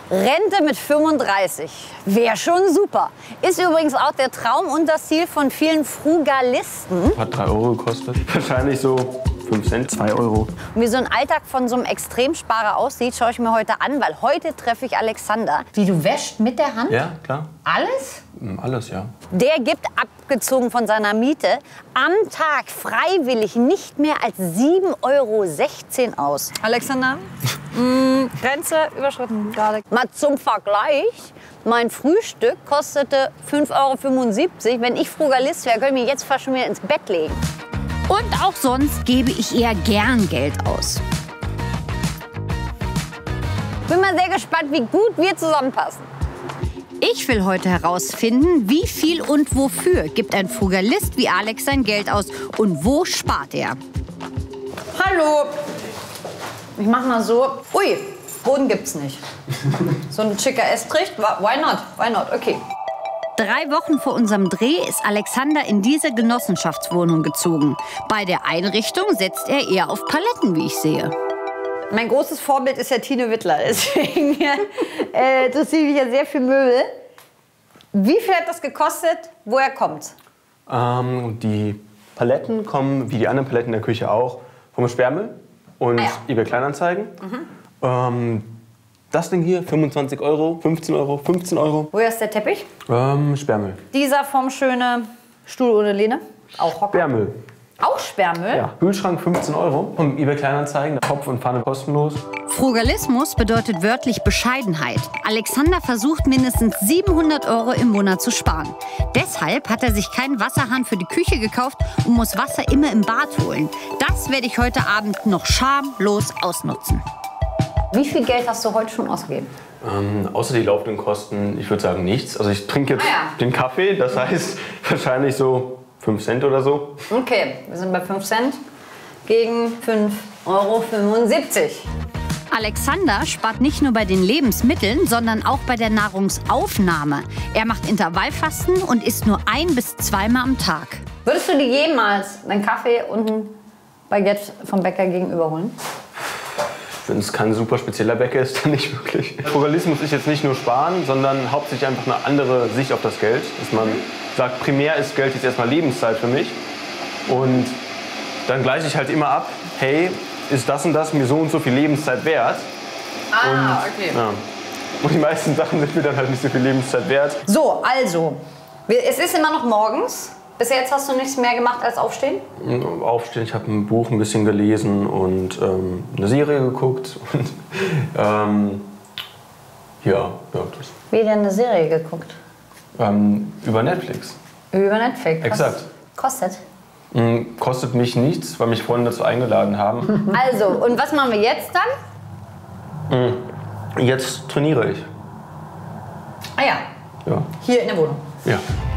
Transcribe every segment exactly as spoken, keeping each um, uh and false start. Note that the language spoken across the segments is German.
Rente mit fünfunddreißig. Wäre schon super. Ist übrigens auch der Traum und das Ziel von vielen Frugalisten. Hat drei Euro gekostet. Wahrscheinlich so fünf Cent, zwei Euro. Und wie so ein Alltag von so einem Extremsparer aussieht, schaue ich mir heute an, weil heute treffe ich Alexander. Wie, du wäschst mit der Hand? Ja, klar. Alles? Alles, ja. Der gibt, abgezogen von seiner Miete, am Tag freiwillig nicht mehr als sieben Euro sechzehn aus. Alexander, mh, Grenze überschritten gerade. Mal zum Vergleich. Mein Frühstück kostete fünf Euro fünfundsiebzig. Wenn ich Frugalist wäre, könnte ich mich jetzt fast schon wieder ins Bett legen. Und auch sonst gebe ich eher gern Geld aus. Bin mal sehr gespannt, wie gut wir zusammenpassen. Ich will heute herausfinden, wie viel und wofür gibt ein Frugalist wie Alex sein Geld aus und wo spart er. Hallo. Ich mach mal so. Ui, Boden gibt's nicht. So ein schicker Estrich. Why not? Why not? Okay. Drei Wochen vor unserem Dreh ist Alexander in diese Genossenschaftswohnung gezogen. Bei der Einrichtung setzt er eher auf Paletten, wie ich sehe. Mein großes Vorbild ist ja Tine Wittler, deswegen äh, interessiert mich ja sehr für Möbel. Wie viel hat das gekostet? Woher kommt's? Ähm, die Paletten kommen, wie die anderen Paletten in der Küche auch, vom Sperrmüll und Ah ja. eBay Kleinanzeigen. Mhm. Ähm, das Ding hier, fünfundzwanzig Euro, fünfzehn Euro, fünfzehn Euro. Woher ist der Teppich? Ähm, Sperrmüll. Dieser formschöne Stuhl ohne Lehne? Auch Hocker? Sperrmüll. Auch Sperrmüll? Ja. Kühlschrank fünfzehn Euro, vom eBay Kleinanzeigen, Topf und Pfanne kostenlos. Frugalismus bedeutet wörtlich Bescheidenheit. Alexander versucht mindestens siebenhundert Euro im Monat zu sparen. Deshalb hat er sich keinen Wasserhahn für die Küche gekauft und muss Wasser immer im Bad holen. Das werde ich heute Abend noch schamlos ausnutzen. Wie viel Geld hast du heute schon ausgegeben? Ähm, außer die laufenden Kosten, ich würde sagen nichts. Also ich trinke jetzt Ah ja. den Kaffee, das heißt wahrscheinlich so fünf Cent oder so. Okay, wir sind bei fünf Cent gegen fünf Euro fünfundsiebzig. Alexander spart nicht nur bei den Lebensmitteln, sondern auch bei der Nahrungsaufnahme. Er macht Intervallfasten und isst nur ein- bis zweimal am Tag. Würdest du dir jemals einen Kaffee und ein Baguette vom Bäcker gegenüber holen? Wenn es kein super spezieller Bäcker ist, dann nicht wirklich. Frugalismus ist jetzt nicht nur sparen, sondern hauptsächlich einfach eine andere Sicht auf das Geld. Dass man sagt, primär ist Geld jetzt erstmal Lebenszeit für mich. Und dann gleiche ich halt immer ab, hey, ist das und das mir so und so viel Lebenszeit wert? Ah, und, okay. Ja. Und die meisten Sachen sind mir dann halt nicht so viel Lebenszeit wert. So, also, wir- es ist immer noch morgens. Bis jetzt hast du nichts mehr gemacht als aufstehen? Aufstehen, ich habe ein Buch ein bisschen gelesen und ähm, eine Serie geguckt. Und, ähm, ja, ja, das. Wie denn eine Serie geguckt? Ähm, über Netflix. Über Netflix. Exakt. Kostet. Mm, Kostet mich nichts, weil mich Freunde dazu eingeladen haben. Also, und was machen wir jetzt dann? Jetzt trainiere ich. Ah ja, Ja. hier in der Wohnung. Ja.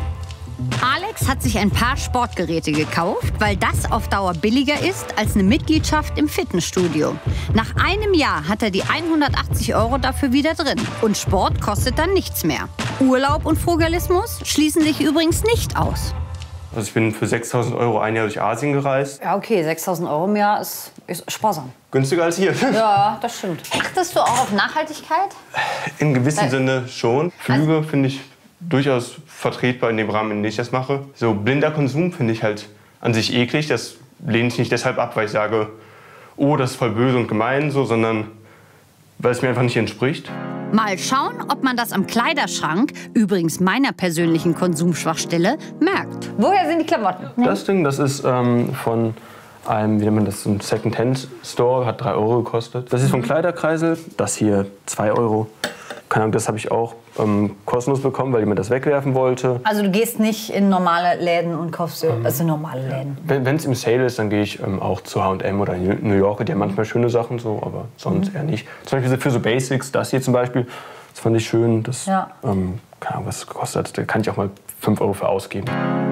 Alex hat sich ein paar Sportgeräte gekauft, weil das auf Dauer billiger ist als eine Mitgliedschaft im Fitnessstudio. Nach einem Jahr hat er die hundertachtzig Euro dafür wieder drin. Und Sport kostet dann nichts mehr. Urlaub und Frugalismus schließen sich übrigens nicht aus. Also ich bin für sechstausend Euro ein Jahr durch Asien gereist. Ja, okay, sechstausend Euro im Jahr ist, ist sparsam. Günstiger als hier. Ja, das stimmt. Achtest du auch auf Nachhaltigkeit? In gewissem Nein. Sinne schon. Flüge finde ich durchaus vertretbar in dem Rahmen, in dem ich das mache. So blinder Konsum finde ich halt an sich eklig. Das lehne ich nicht deshalb ab, weil ich sage, oh, das ist voll böse und gemein, so, sondern weil es mir einfach nicht entspricht. Mal schauen, ob man das am Kleiderschrank, übrigens meiner persönlichen Konsumschwachstelle, merkt. Woher sind die Klamotten? Das Ding, das ist ähm, von einem, wie nennt man das, ein Second-Hand-Store, hat drei Euro gekostet. Das ist vom Kleiderkreisel, das hier zwei Euro. Keine Ahnung, das habe ich auch ähm, kostenlos bekommen, weil jemand das wegwerfen wollte. Also du gehst nicht in normale Läden und kaufst dir, also normale Läden. Wenn es im Sale ist, dann gehe ich ähm, auch zu H und M oder New Yorker, die haben manchmal schöne Sachen, so, aber sonst Mhm. eher nicht. Zum Beispiel für so Basics, das hier zum Beispiel, das fand ich schön. Das, Ja. ähm, keine Ahnung, was es kostet, da kann ich auch mal fünf Euro für ausgeben.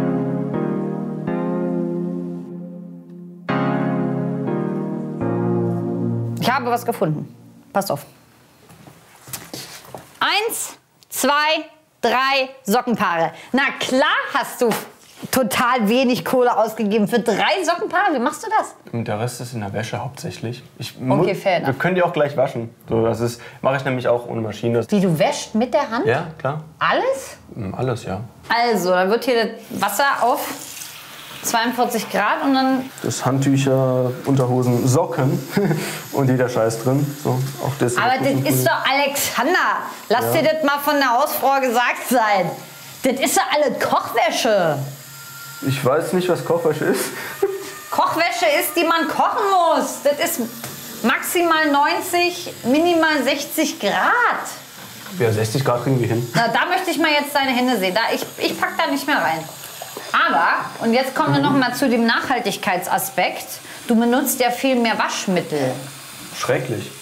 Ich habe was gefunden. Passt auf. Eins, zwei, drei Sockenpaare. Na klar hast du total wenig Kohle ausgegeben für drei Sockenpaare. Wie machst du das? Und der Rest ist in der Wäsche hauptsächlich. Ich okay, fair Wir können die auch gleich waschen. So, das ist, mache ich nämlich auch ohne Maschine. Wie, du wäschst mit der Hand? Ja, klar. Alles? Alles, ja. Also, dann wird hier das Wasser auf zweiundvierzig Grad und dann... Das Handtücher, Unterhosen, Socken und jeder Scheiß drin. So, auch das Aber das ist doch Alexander. Lass ja. dir das mal von der Hausfrau gesagt sein. Das ist doch alle Kochwäsche. Ich weiß nicht, was Kochwäsche ist. Kochwäsche ist, die man kochen muss. Das ist maximal neunzig, minimal sechzig Grad. Ja, sechzig Grad kriegen wir hin. Na, da möchte ich mal jetzt deine Hände sehen. Da, ich, ich pack da nicht mehr rein. Aber, und jetzt kommen wir noch mal zu dem Nachhaltigkeitsaspekt. Du benutzt ja viel mehr Waschmittel. Schrecklich.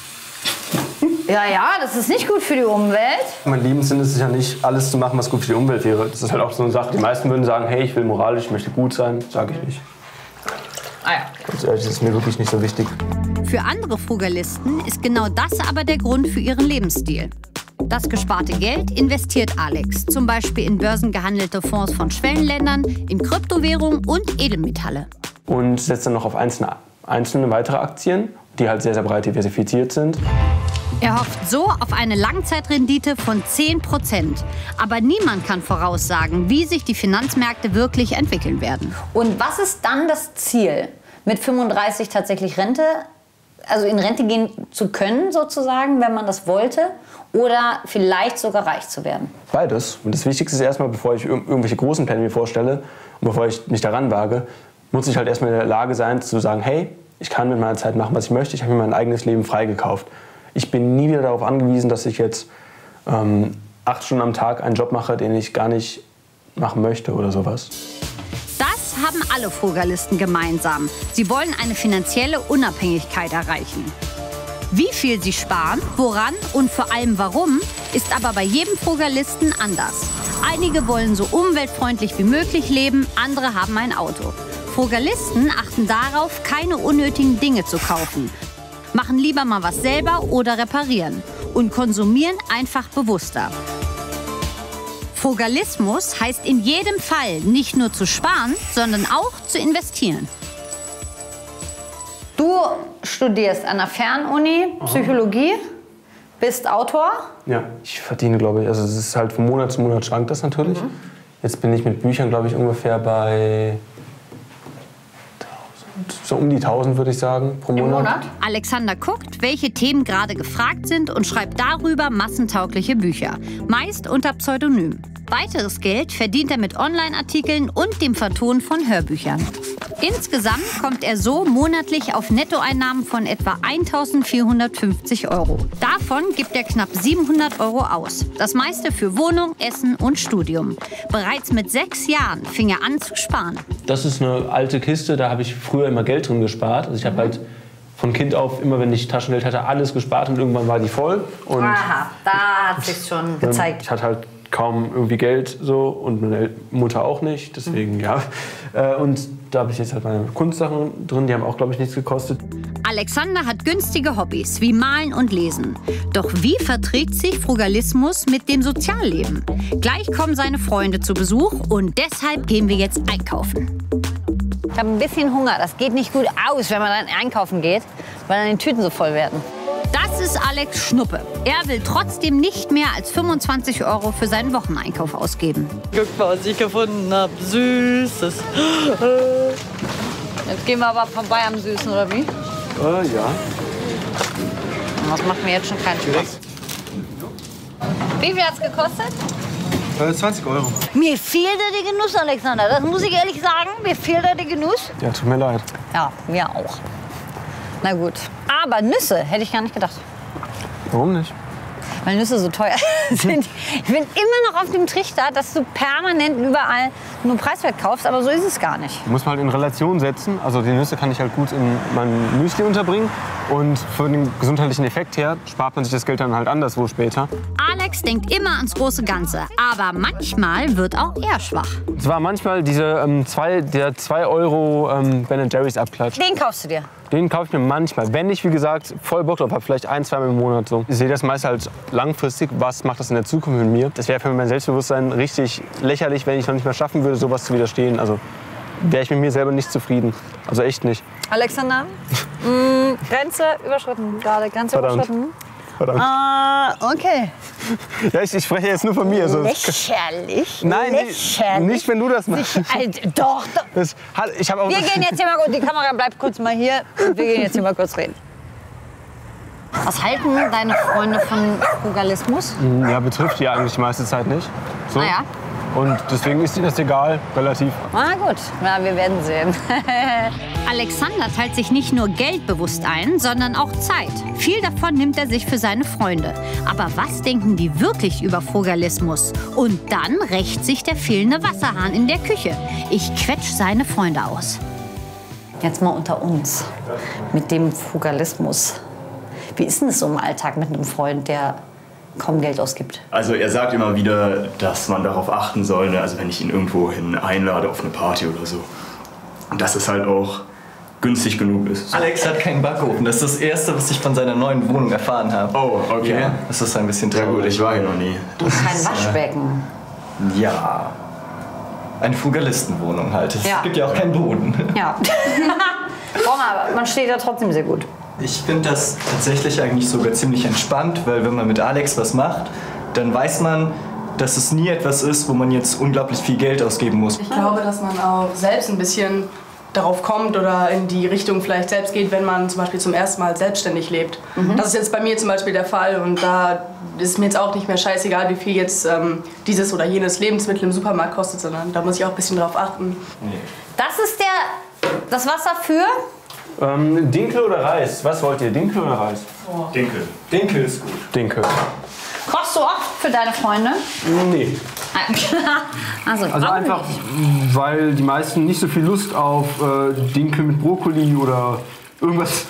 Ja, ja, das ist nicht gut für die Umwelt. Mein Lebenssinn ist es ja nicht, alles zu machen, was gut für die Umwelt wäre. Das ist halt auch so eine Sache. Die meisten würden sagen, hey, ich will moralisch, ich möchte gut sein. Sage ich nicht. Ah ja. Ganz ehrlich, das ist mir wirklich nicht so wichtig. Für andere Frugalisten ist genau das aber der Grund für ihren Lebensstil. Das gesparte Geld investiert Alex, zum Beispiel in börsengehandelte Fonds von Schwellenländern, in Kryptowährungen und Edelmetalle. Und setzt dann noch auf einzelne, einzelne weitere Aktien, die halt sehr, sehr breit diversifiziert sind. Er hofft so auf eine Langzeitrendite von zehn Prozent. Aber niemand kann voraussagen, wie sich die Finanzmärkte wirklich entwickeln werden. Und was ist dann das Ziel? Mit fünfunddreißig tatsächlich Rente, also in Rente gehen zu können sozusagen, wenn man das wollte? Oder vielleicht sogar reich zu werden? Beides. Und das Wichtigste ist erstmal, bevor ich irgendwelche großen Pläne mir vorstelle und bevor ich mich daran wage, muss ich halt erstmal in der Lage sein zu sagen, hey, ich kann mit meiner Zeit machen, was ich möchte. Ich habe mir mein eigenes Leben freigekauft. Ich bin nie wieder darauf angewiesen, dass ich jetzt ähm, acht Stunden am Tag einen Job mache, den ich gar nicht machen möchte oder sowas. Das haben alle Frugalisten gemeinsam. Sie wollen eine finanzielle Unabhängigkeit erreichen. Wie viel sie sparen, woran und vor allem warum, ist aber bei jedem Frugalisten anders. Einige wollen so umweltfreundlich wie möglich leben, andere haben ein Auto. Frugalisten achten darauf, keine unnötigen Dinge zu kaufen, machen lieber mal was selber oder reparieren und konsumieren einfach bewusster. Frugalismus heißt in jedem Fall nicht nur zu sparen, sondern auch zu investieren. Du studierst an der Fernuni Psychologie, bist Autor. Ja, ich verdiene, glaube ich, also es ist halt von Monat zu Monat schwankt das natürlich. Mhm. Jetzt bin ich mit Büchern, glaube ich, ungefähr bei so um die tausend, würde ich sagen, pro Monat. Monat. Alexander guckt, welche Themen gerade gefragt sind und schreibt darüber massentaugliche Bücher, meist unter Pseudonym. Weiteres Geld verdient er mit Online-Artikeln und dem Vertonen von Hörbüchern. Insgesamt kommt er so monatlich auf Nettoeinnahmen von etwa eintausendvierhundertfünfzig Euro. Davon gibt er knapp siebenhundert Euro aus. Das meiste für Wohnung, Essen und Studium. Bereits mit sechs Jahren fing er an zu sparen. Das ist eine alte Kiste, da habe ich früher immer Geld drin gespart. Also ich habe halt von Kind auf, immer wenn ich Taschengeld hatte, alles gespart und irgendwann war die voll. Und aha, da hat sich schon gezeigt. Ich hatte halt kaum irgendwie Geld so und meine Mutter auch nicht, deswegen mhm. ja. Und da habe ich jetzt halt meine Kunstsachen drin, die haben auch, glaube ich, nichts gekostet. Alexander hat günstige Hobbys wie Malen und Lesen. Doch wie verträgt sich Frugalismus mit dem Sozialleben? Gleich kommen seine Freunde zu Besuch und deshalb gehen wir jetzt einkaufen. Ich habe ein bisschen Hunger. Das geht nicht gut aus, wenn man dann einkaufen geht, weil dann die Tüten so voll werden. Das ist Alex Schnuppe. Er will trotzdem nicht mehr als fünfundzwanzig Euro für seinen Wocheneinkauf ausgeben. Guck mal, was ich gefunden habe. Süßes. Jetzt gehen wir aber vorbei am Süßen, oder wie? Äh, ja. Das macht mir jetzt schon keinen Spaß. Wie viel hat es gekostet? Äh, zwanzig Euro. Mir fehlt da der Genuss, Alexander. Das muss ich ehrlich sagen. Mir fehlt da der Genuss. Ja, tut mir leid. Ja, mir auch. Na gut. Aber Nüsse hätte ich gar nicht gedacht. Warum nicht? Weil Nüsse so teuer sind. Ich bin immer noch auf dem Trichter, dass du permanent überall nur preiswert kaufst, aber so ist es gar nicht. Muss man halt in Relation setzen. Also die Nüsse kann ich halt gut in mein Müsli unterbringen. Und für den gesundheitlichen Effekt her spart man sich das Geld dann halt anderswo später. Alex Alex denkt immer ans große Ganze, aber manchmal wird auch er schwach. Es war manchmal diese, ähm, zwei, der zwei Euro ähm, Ben and Jerry's Abklatsch. Den kaufst du dir? Den kaufe ich mir manchmal, wenn ich, wie gesagt, voll Bock drauf habe, vielleicht ein, zwei Mal im Monat so. Ich sehe das meist halt langfristig, was macht das in der Zukunft mit mir. Das wäre für mein Selbstbewusstsein richtig lächerlich, wenn ich noch nicht mehr schaffen würde, sowas zu widerstehen. Also wäre ich mit mir selber nicht zufrieden. Also echt nicht. Alexander, mm, Grenze überschritten, gerade Grenze Verdammt. überschritten. Verdammt. Ah, okay. Ja, ich, ich spreche jetzt nur von mir. Also, Lächerlich. nein, Lächerlich. nicht, wenn du das machst. Sich, Alter, doch, doch. Das, ich hab auch Wir gehen jetzt hier mal, die Kamera bleibt kurz mal hier und wir gehen jetzt hier mal kurz reden. Was halten deine Freunde von Frugalismus? Ja, betrifft die ja eigentlich die meiste Zeit nicht. So. Naja. Und deswegen ist ihnen das egal, relativ. Na gut, na, wir werden sehen. Alexander teilt sich nicht nur geldbewusst ein, sondern auch Zeit. Viel davon nimmt er sich für seine Freunde. Aber was denken die wirklich über Frugalismus? Und dann rächt sich der fehlende Wasserhahn in der Küche. Ich quetsch seine Freunde aus. Jetzt mal unter uns mit dem Frugalismus. Wie ist denn das so im Alltag mit einem Freund, der kaum Geld ausgibt? Also er sagt immer wieder, dass man darauf achten soll, ne? Also wenn ich ihn irgendwo hin einlade auf eine Party oder so. Und dass es halt auch günstig genug ist. Alex hat keinen Backofen. Das ist das Erste, was ich von seiner neuen Wohnung erfahren habe. Oh, okay. Ja, das ist ein bisschen Ja traurig. gut, ich war hier noch nie. Und kein Waschbecken. Ja. Eine Frugalistenwohnung halt. Es Ja. gibt ja auch keinen Boden. Ja. Warum aber? Man steht da trotzdem sehr gut. Ich finde das tatsächlich eigentlich sogar ziemlich entspannt, weil wenn man mit Alex was macht, dann weiß man, dass es nie etwas ist, wo man jetzt unglaublich viel Geld ausgeben muss. Ich glaube, dass man auch selbst ein bisschen darauf kommt oder in die Richtung vielleicht selbst geht, wenn man zum Beispiel zum ersten Mal selbstständig lebt. Mhm. Das ist jetzt bei mir zum Beispiel der Fall und da ist mir jetzt auch nicht mehr scheißegal, wie viel jetzt ähm, dieses oder jenes Lebensmittel im Supermarkt kostet, sondern da muss ich auch ein bisschen drauf achten. Nee. Das ist der, das Wasser für? Ähm, Dinkel oder Reis? Was wollt ihr, Dinkel oder Reis? Oh. Dinkel. Dinkel ist gut. Dinkel. Kochst du oft für deine Freunde? Nee. Also, Also einfach, weil die meisten nicht so viel Lust auf äh, Dinkel mit Brokkoli oder irgendwas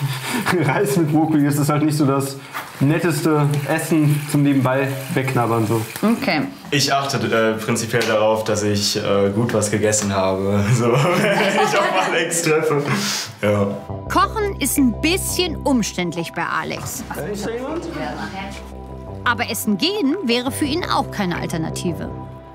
Reis mit Brokkoli. Das ist halt nicht so das netteste Essen zum nebenbei wegknabbern. So. Okay. Ich achte äh, prinzipiell darauf, dass ich äh, gut was gegessen habe, so, wenn ich auf Alex treffe. Ja. Kochen ist ein bisschen umständlich bei Alex. Aber Essen gehen wäre für ihn auch keine Alternative.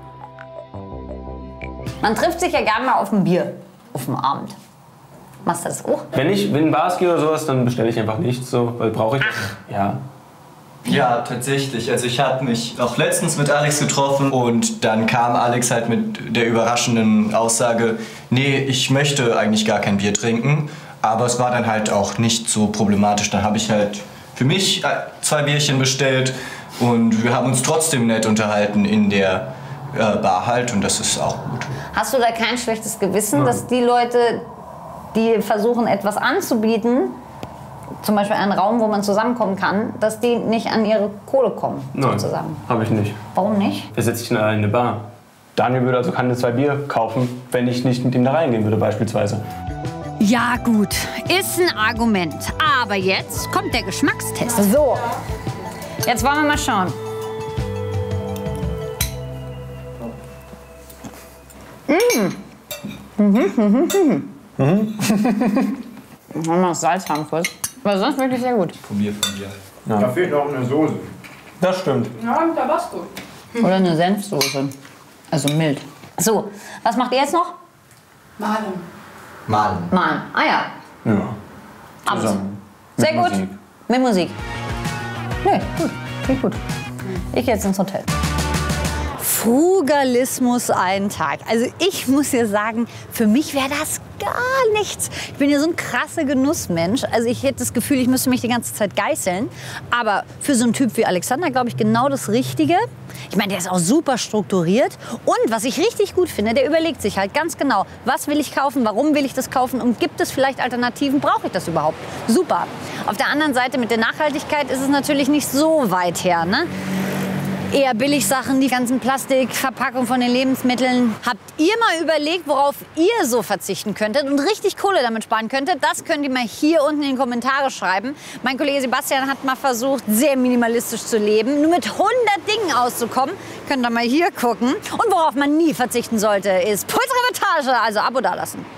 Man trifft sich ja gerne mal auf ein Bier, auf dem Abend. Machst du das auch? Wenn ich in Bars gehe oder sowas, dann bestelle ich einfach nichts, so, weil brauche ich. Ja. Ja, tatsächlich. Also ich habe mich auch letztens mit Alex getroffen und dann kam Alex halt mit der überraschenden Aussage, nee, ich möchte eigentlich gar kein Bier trinken. Aber es war dann halt auch nicht so problematisch. Dann habe ich halt für mich zwei Bierchen bestellt und wir haben uns trotzdem nett unterhalten in der äh, Bar halt und das ist auch gut. Hast du da kein schlechtes Gewissen, dass die Leute, die versuchen, etwas anzubieten, zum Beispiel einen Raum, wo man zusammenkommen kann, dass die nicht an ihre Kohle kommen, Nein, sozusagen? habe ich nicht. Warum nicht? Wer setzt sich denn allein in eine Bar? Daniel würde also keine zwei Bier kaufen, wenn ich nicht mit ihm da reingehen würde beispielsweise. Ja gut, ist ein Argument. Aber jetzt kommt der Geschmackstest. So, jetzt wollen wir mal schauen. Mmh. Mhm, mhm, mhm. Mhm. Wollen wir noch Salz haben kurz? Aber sonst wirklich sehr gut. Probier von dir. Ja. Da fehlt noch eine Soße. Das stimmt. Ja, Tabasco. Oder eine Senfsoße. Also mild. So, was macht ihr jetzt noch? Malen. Malen. Malen. Ah ja. Ja. Abends. Zusammen. Sehr Mit gut. Musik. Mit Musik. Nee, gut. Geht gut. Ich gehe jetzt ins Hotel. Frugalismus einen Tag. Also ich muss dir sagen, für mich wäre das gar nichts. Ich bin ja so ein krasser Genussmensch. Also ich hätte das Gefühl, ich müsste mich die ganze Zeit geißeln. Aber für so einen Typ wie Alexander, glaube ich, genau das Richtige. Ich meine, der ist auch super strukturiert. Und was ich richtig gut finde, der überlegt sich halt ganz genau, was will ich kaufen, warum will ich das kaufen und gibt es vielleicht Alternativen, brauche ich das überhaupt? Super. Auf der anderen Seite mit der Nachhaltigkeit ist es natürlich nicht so weit her, ne? eher Billigsachen, die ganzen Plastikverpackungen von den Lebensmitteln. Habt ihr mal überlegt, worauf ihr so verzichten könntet und richtig Kohle damit sparen könntet? Das könnt ihr mal hier unten in die Kommentare schreiben. Mein Kollege Sebastian hat mal versucht, sehr minimalistisch zu leben, nur mit hundert Dingen auszukommen. Könnt ihr mal hier gucken. Und worauf man nie verzichten sollte, ist Puls Reportage, also Abo dalassen.